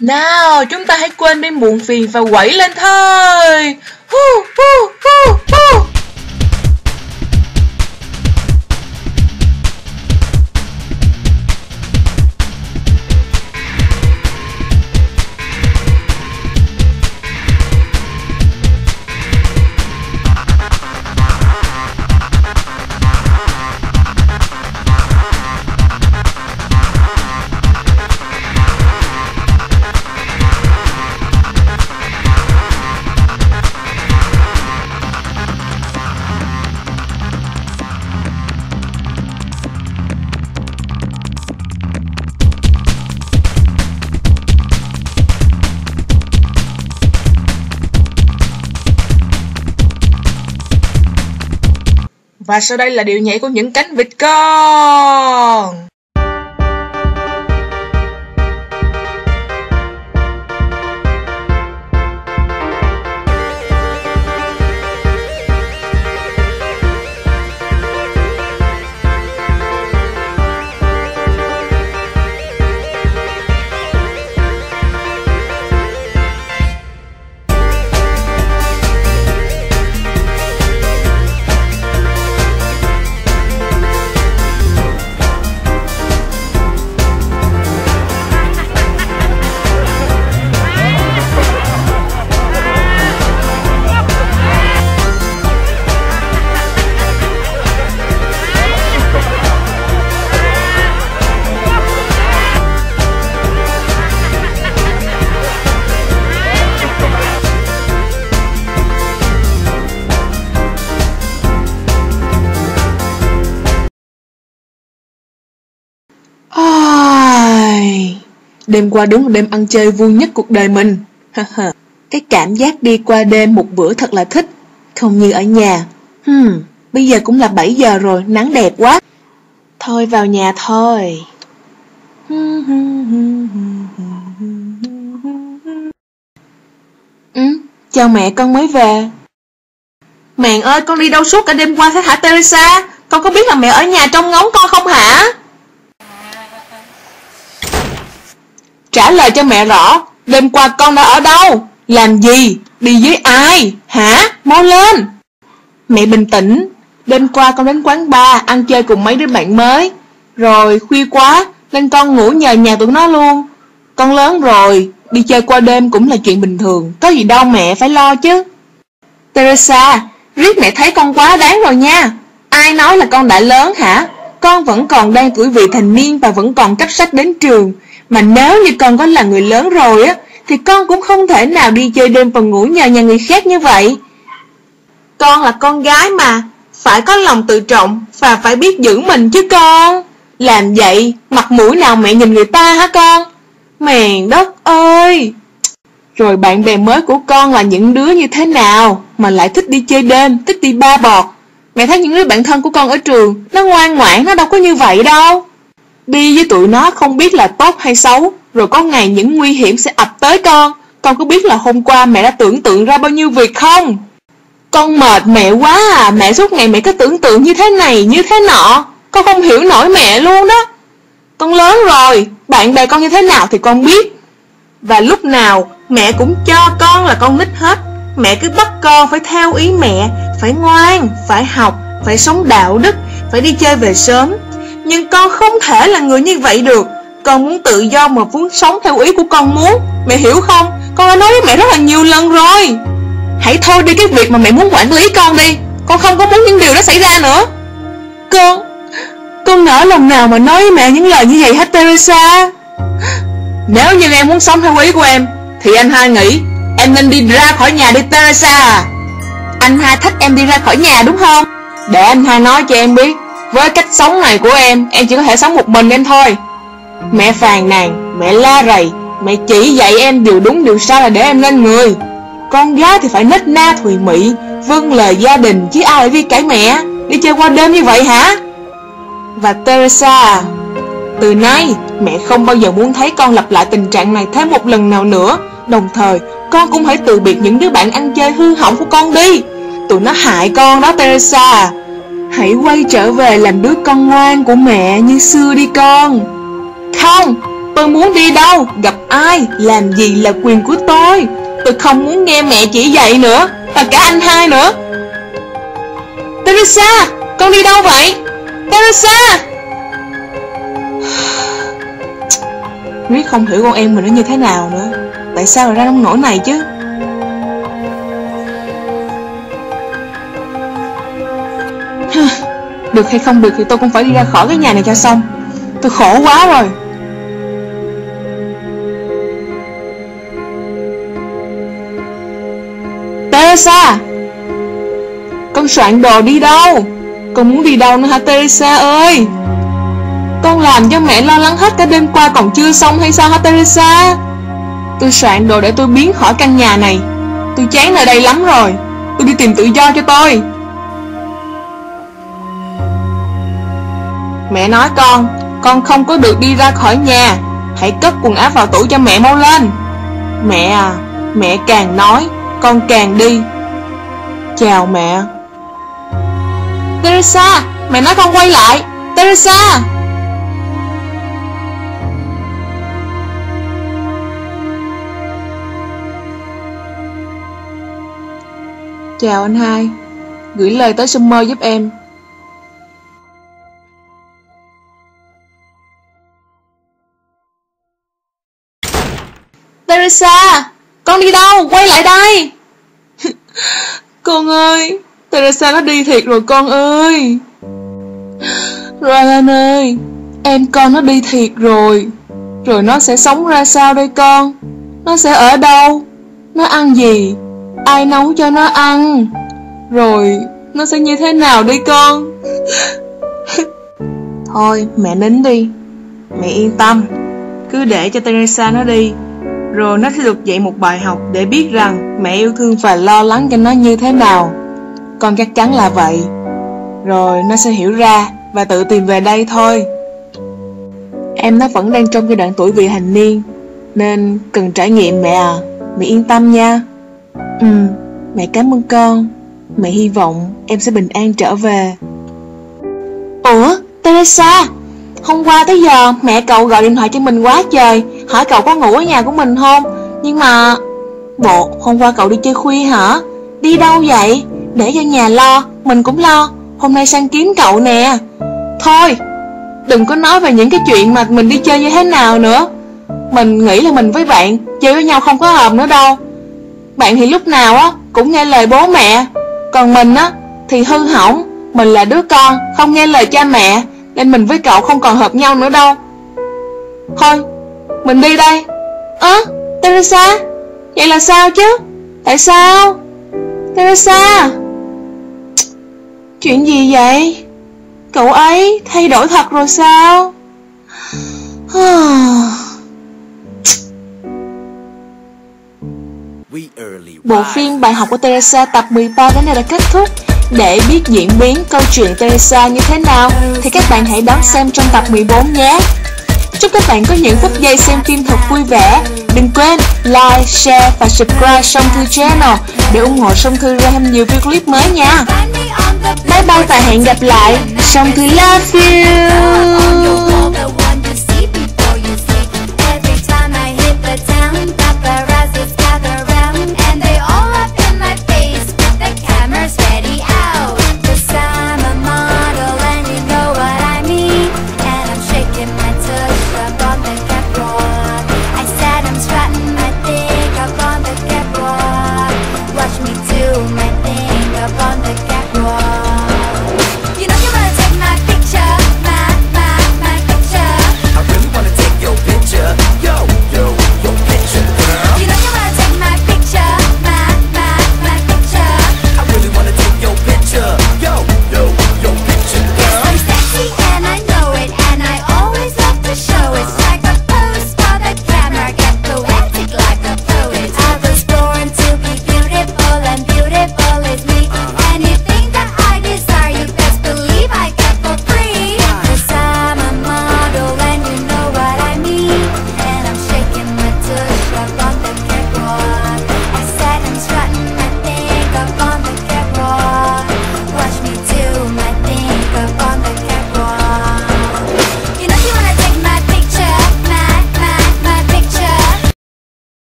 Nào, chúng ta hãy quên đi muộn phiền và quẩy lên thôi. Hu hu hu hu. Và sau đây là điệu nhảy của những cánh vịt con. Đêm qua đúng là đêm ăn chơi vui nhất cuộc đời mình. Cái cảm giác đi qua đêm một bữa thật là thích. Không như ở nhà. Bây giờ cũng là 7 giờ rồi, nắng đẹp quá. Thôi vào nhà thôi. Chào mẹ, con mới về. Mẹ ơi, con đi đâu suốt cả đêm qua thế hả Teresa? Con có biết là mẹ ở nhà trông ngóng con không hả? Trả lời cho mẹ rõ, đêm qua con đã ở đâu? Làm gì? Đi với ai? Hả? Mau lên! Mẹ bình tĩnh. Đêm qua con đến quán bar ăn chơi cùng mấy đứa bạn mới. Rồi khuya quá nên con ngủ nhờ nhà tụi nó luôn. Con lớn rồi, đi chơi qua đêm cũng là chuyện bình thường. Có gì đâu mẹ phải lo chứ. Teresa, riết mẹ thấy con quá đáng rồi nha. Ai nói là con đã lớn hả? Con vẫn còn đang tuổi vị thành niên và vẫn còn cấp sách đến trường. Mà nếu như con có là người lớn rồi á, thì con cũng không thể nào đi chơi đêm và ngủ nhờ nhà người khác như vậy. Con là con gái mà, phải có lòng tự trọng và phải biết giữ mình chứ con. Làm vậy, mặt mũi nào mẹ nhìn người ta hả con? Mèn đất ơi! Rồi bạn bè mới của con là những đứa như thế nào mà lại thích đi chơi đêm, thích đi bar bọt? Mẹ thấy những đứa bạn thân của con ở trường, nó ngoan ngoãn, nó đâu có như vậy đâu. Đi với tụi nó không biết là tốt hay xấu, rồi có ngày những nguy hiểm sẽ ập tới con. Con có biết là hôm qua mẹ đã tưởng tượng ra bao nhiêu việc không? Con mệt mẹ quá à, mẹ suốt ngày mẹ cứ tưởng tượng như thế này, như thế nọ. Con không hiểu nổi mẹ luôn đó. Con lớn rồi, bạn bè con như thế nào thì con biết. Và lúc nào mẹ cũng cho con là con nít hết. Mẹ cứ bắt con phải theo ý mẹ, phải ngoan, phải học, phải sống đạo đức, phải đi chơi về sớm. Nhưng con không thể là người như vậy được. Con muốn tự do mà muốn sống theo ý của con muốn. Mẹ hiểu không? Con đã nói với mẹ rất là nhiều lần rồi. Hãy thôi đi cái việc mà mẹ muốn quản lý con đi. Con không có muốn những điều đó xảy ra nữa. Con nỡ lòng nào mà nói với mẹ những lời như vậy hả Teresa? Nếu như em muốn sống theo ý của em thì anh hai nghĩ em nên đi ra khỏi nhà đi Teresa. Anh hai thích em đi ra khỏi nhà đúng không? Để anh hai nói cho em biết, với cách sống này của em chỉ có thể sống một mình em thôi. Mẹ phàn nàn, mẹ la rầy, mẹ chỉ dạy em điều đúng điều sai là để em lên người. Con gái thì phải nết na thùy mị, vâng lời gia đình, chứ ai lại đi cãi mẹ, đi chơi qua đêm như vậy hả? Và Teresa, từ nay mẹ không bao giờ muốn thấy con lặp lại tình trạng này thêm một lần nào nữa. Đồng thời con cũng hãy từ biệt những đứa bạn ăn chơi hư hỏng của con đi. Tụi nó hại con đó Teresa. Hãy quay trở về làm đứa con ngoan của mẹ như xưa đi con. Không, Tôi muốn đi đâu, gặp ai, làm gì là quyền của tôi. Tôi không muốn nghe mẹ chỉ dạy nữa, và cả anh hai nữa. Teresa, con đi đâu vậy? Teresa! Riết không hiểu con em mình nó như thế nào nữa. Tại sao lại ra nông nỗi này chứ? Được hay không được thì tôi cũng phải đi ra khỏi cái nhà này cho xong. Tôi khổ quá rồi. Teresa! Con soạn đồ đi đâu? Con muốn đi đâu nữa hả Teresa ơi? Con làm cho mẹ lo lắng hết cả đêm qua còn chưa xong hay sao hả Teresa? Tôi soạn đồ để tôi biến khỏi căn nhà này. Tôi chán nơi đây lắm rồi. Tôi đi tìm tự do cho tôi. Mẹ nói con không có được đi ra khỏi nhà. Hãy cất quần áo vào tủ cho mẹ mau lên. Mẹ à, mẹ càng nói con càng đi. Chào mẹ. Teresa, mẹ nói con quay lại. Teresa! Chào anh hai. Gửi lời tới Summer giúp em. Teresa, con đi đâu? Quay lại đây. Con ơi, Teresa nó đi thiệt rồi con ơi. Ryan ơi, em con nó đi thiệt rồi. Rồi nó sẽ sống ra sao đây con? Nó sẽ ở đâu? Nó ăn gì? Ai nấu cho nó ăn? Rồi nó sẽ như thế nào đây con? Thôi mẹ nín đi. Mẹ yên tâm. Cứ để cho Teresa nó đi. Rồi nó sẽ được dạy một bài học để biết rằng mẹ yêu thương và lo lắng cho nó như thế nào. Con chắc chắn là vậy. Rồi nó sẽ hiểu ra và tự tìm về đây thôi. Em nó vẫn đang trong giai đoạn tuổi vị thành niên, nên cần trải nghiệm mẹ à. Mẹ yên tâm nha. Mẹ cảm ơn con. Mẹ hy vọng em sẽ bình an trở về. Ủa, Teresa, hôm qua tới giờ mẹ cậu gọi điện thoại cho mình quá trời, hỏi cậu có ngủ ở nhà của mình không. Nhưng mà bộ hôm qua cậu đi chơi khuya hả? Đi đâu vậy? Để cho nhà lo, mình cũng lo. Hôm nay sang kiếm cậu nè. Thôi, đừng có nói về những cái chuyện mà mình đi chơi như thế nào nữa. Mình nghĩ là mình với bạn chơi với nhau không có hợp nữa đâu. Bạn thì lúc nào á cũng nghe lời bố mẹ, còn mình á thì hư hỏng. Mình là đứa con không nghe lời cha mẹ, nên mình với cậu không còn hợp nhau nữa đâu. Thôi, mình đi đây. Teresa, vậy là sao chứ? Tại sao? Teresa, chuyện gì vậy? Cậu ấy thay đổi thật rồi sao? Bộ phim Bài học của Teresa tập 13 đến đây đã kết thúc. Để biết diễn biến câu chuyện Teresa như thế nào thì các bạn hãy đón xem trong tập 14 nhé. Chúc các bạn có những phút giây xem phim thật vui vẻ. Đừng quên like, share và subscribe Song Thư Channel để ủng hộ Song Thư ra thêm nhiều video clip mới nha. Bye bye và hẹn gặp lại. Song Thư love you.